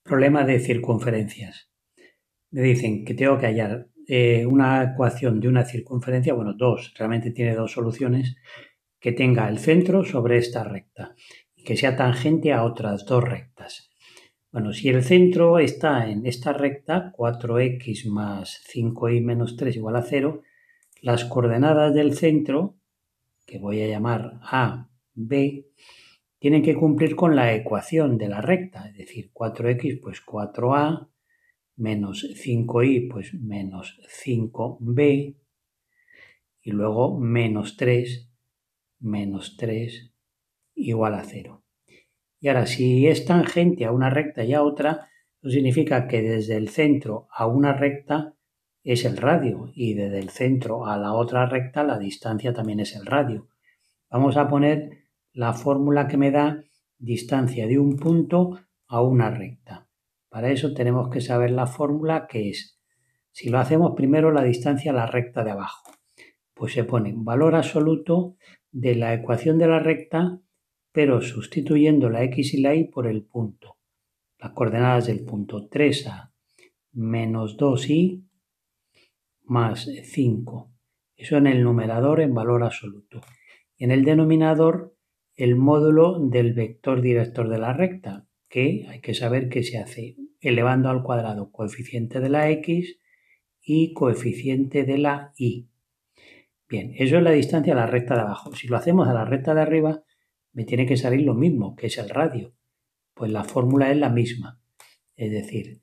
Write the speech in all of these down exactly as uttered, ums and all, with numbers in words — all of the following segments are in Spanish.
Problema de circunferencias. Me dicen que tengo que hallar eh, una ecuación de una circunferencia, bueno, dos, realmente tiene dos soluciones, que tenga el centro sobre esta recta y que sea tangente a otras dos rectas. Bueno, si el centro está en esta recta, cuatro equis más cinco y menos tres igual a cero, las coordenadas del centro, que voy a llamar A, B, tienen que cumplir con la ecuación de la recta, es decir, cuatro equis pues cuatro a menos cinco y pues menos cinco b y luego menos tres menos tres igual a cero. Y ahora, si es tangente a una recta y a otra, eso significa que desde el centro a una recta es el radio y desde el centro a la otra recta la distancia también es el radio. Vamos a poner la fórmula que me da distancia de un punto a una recta. Para eso tenemos que saber la fórmula, que es, si lo hacemos primero la distancia a la recta de abajo, pues se pone valor absoluto de la ecuación de la recta, pero sustituyendo la x y la y por el punto. Las coordenadas del punto, tres a menos dos y más cinco. Eso en el numerador en valor absoluto. En el denominador, el módulo del vector director de la recta, que hay que saber que se hace elevando al cuadrado coeficiente de la x y coeficiente de la y. Bien, eso es la distancia a la recta de abajo. Si lo hacemos a la recta de arriba, me tiene que salir lo mismo, que es el radio. Pues la fórmula es la misma. Es decir,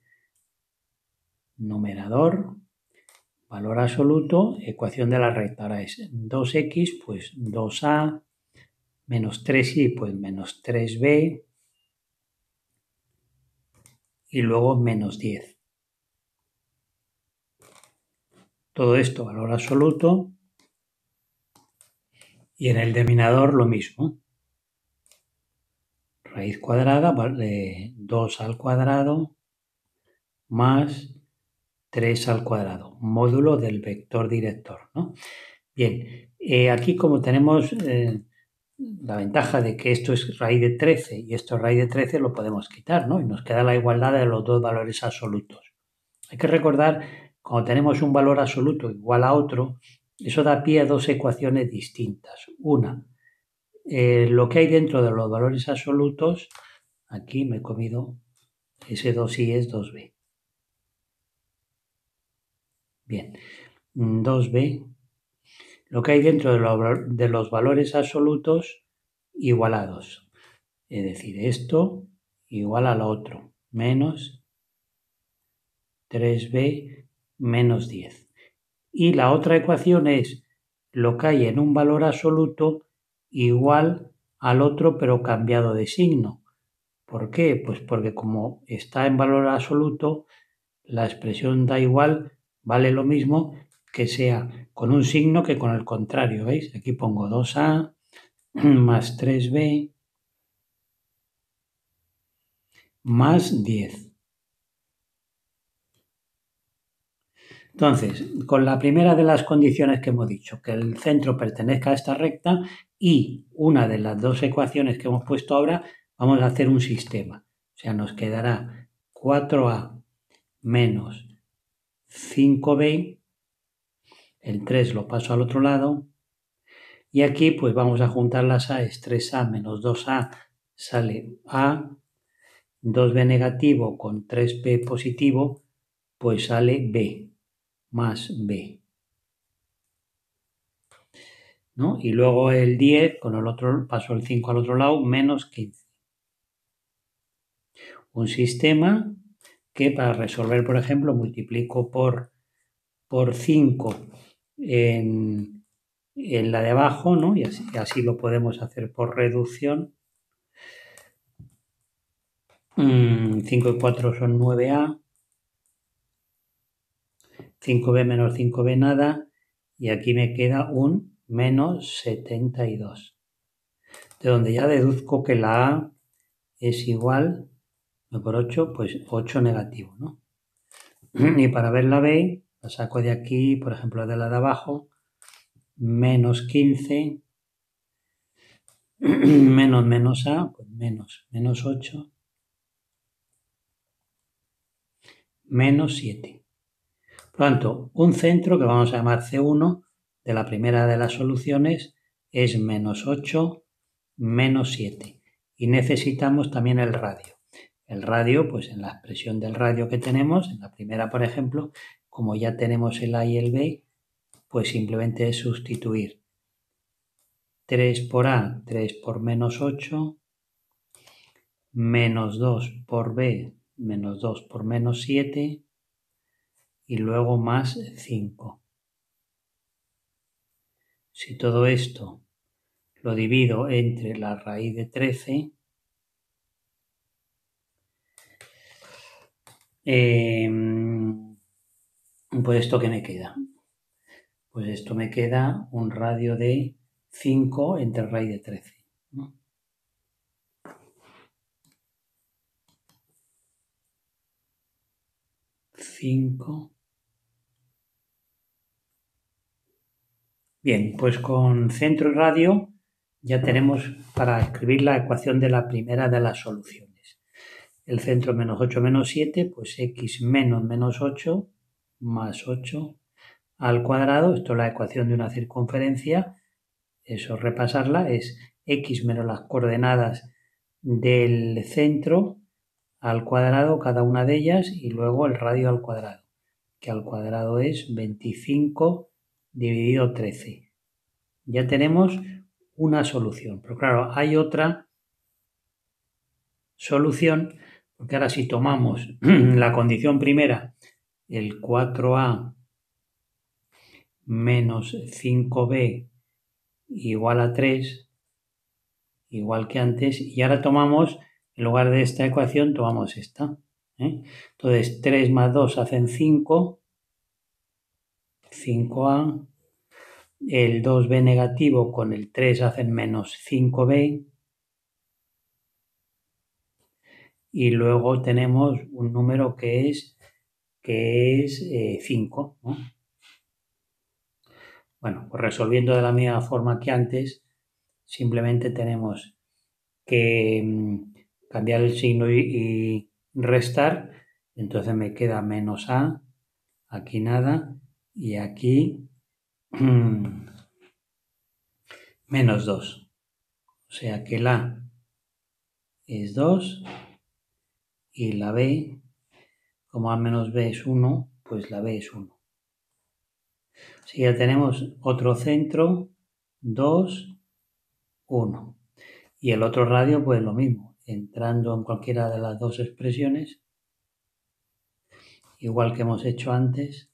numerador, valor absoluto, ecuación de la recta. Ahora es dos equis, pues dos a, menos tres y, pues menos tres b, y luego menos diez. Todo esto valor absoluto, y en el denominador lo mismo. Raíz cuadrada, vale, dos al cuadrado más tres al cuadrado, módulo del vector director, ¿no? Bien, eh, aquí como tenemos eh, la ventaja de que esto es raíz de trece y esto es raíz de trece, lo podemos quitar, ¿no? Y nos queda la igualdad de los dos valores absolutos. Hay que recordar, cuando tenemos un valor absoluto igual a otro, eso da pie a dos ecuaciones distintas. Una, eh, lo que hay dentro de los valores absolutos, aquí me he comido ese dos y es dos b. Bien, dos b, lo que hay dentro de, lo, de los valores absolutos igualados. Es decir, esto igual a lo otro, menos tres b menos diez. Y la otra ecuación es lo que hay en un valor absoluto igual al otro pero cambiado de signo. ¿Por qué? Pues porque como está en valor absoluto, la expresión da igual, vale lo mismo que sea con un signo que con el contrario. ¿Veis? Aquí pongo dos a más tres b más diez. Entonces, con la primera de las condiciones que hemos dicho, que el centro pertenezca a esta recta, y una de las dos ecuaciones que hemos puesto ahora, vamos a hacer un sistema. O sea, nos quedará cuatro a menos cinco b, el tres lo paso al otro lado, y aquí pues vamos a juntar las a, es tres a menos dos a, sale a, dos b negativo con tres b positivo, pues sale b, más b. ¿No? Y luego el diez, con el otro, paso el cinco al otro lado, menos quince. Un sistema que para resolver, por ejemplo, multiplico por, por cinco en, en la de abajo, ¿no? Y así, así lo podemos hacer por reducción. cinco y cuatro son nueve a. cinco b menos cinco b nada. Y aquí me queda un menos setenta y dos. De donde ya deduzco que la a es igual por ocho, pues ocho negativo, ¿no? Y para ver la b, la saco de aquí, por ejemplo, de la de abajo, menos quince, menos menos a, pues menos, menos ocho, menos siete. Por lo tanto, un centro que vamos a llamar C uno de la primera de las soluciones es menos ocho, menos siete. Y necesitamos también el radio. El radio, pues en la expresión del radio que tenemos, en la primera, por ejemplo, como ya tenemos el A y el B, pues simplemente es sustituir tres por A, tres por menos ocho, menos dos por B, menos dos por menos siete, y luego más cinco. Si todo esto lo divido entre la raíz de trece, eh, pues esto que me queda. Pues esto me queda un radio de cinco entre raíz de trece, ¿no? cinco. Bien, pues con centro y radio ya tenemos para escribir la ecuación de la primera de las soluciones. El centro menos ocho menos siete, pues x menos menos ocho más ocho al cuadrado. Esto es la ecuación de una circunferencia. Eso, repasarla, es x menos las coordenadas del centro al cuadrado, cada una de ellas, y luego el radio al cuadrado, que al cuadrado es veinticinco dividido trece. Ya tenemos una solución, pero claro, hay otra solución, porque ahora si tomamos la condición primera, el cuatro a menos cinco b igual a tres, igual que antes, y ahora tomamos, en lugar de esta ecuación, tomamos esta. ¿eh? Entonces, tres más dos hacen cinco, cinco a, el dos b negativo con el tres hacen menos cinco b, y luego tenemos un número que es, que es eh, cinco, ¿no? Bueno, pues resolviendo de la misma forma que antes, simplemente tenemos que mmm, cambiar el signo y, y restar, entonces me queda menos a, aquí nada, y aquí mmm, menos dos. O sea que la A es dos y la B, como A menos B es uno, pues la B es uno. Si ya tenemos otro centro, dos, uno. Y el otro radio, pues lo mismo, entrando en cualquiera de las dos expresiones, igual que hemos hecho antes.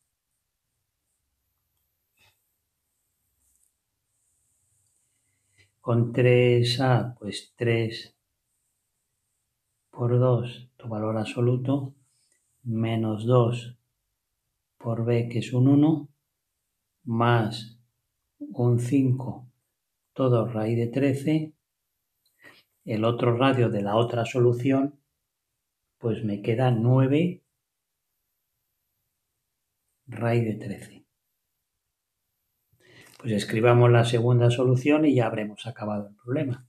Con tres a, pues tres por dos, tu valor absoluto, menos dos por B, que es un uno, más un cinco, todo raíz de trece. El otro radio de la otra solución, pues me queda nueve raíz de trece. Pues escribamos la segunda solución y ya habremos acabado el problema.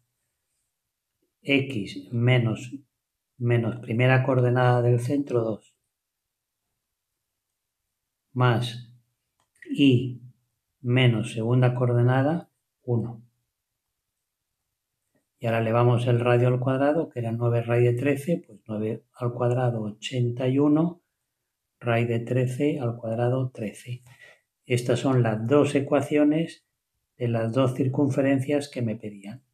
X menos, menos primera coordenada del centro, dos, más y menos segunda coordenada, uno. Y ahora elevamos el radio al cuadrado, que era nueve raíz de trece, pues nueve al cuadrado, ochenta y uno, raíz de trece al cuadrado, trece. Estas son las dos ecuaciones de las dos circunferencias que me pedían.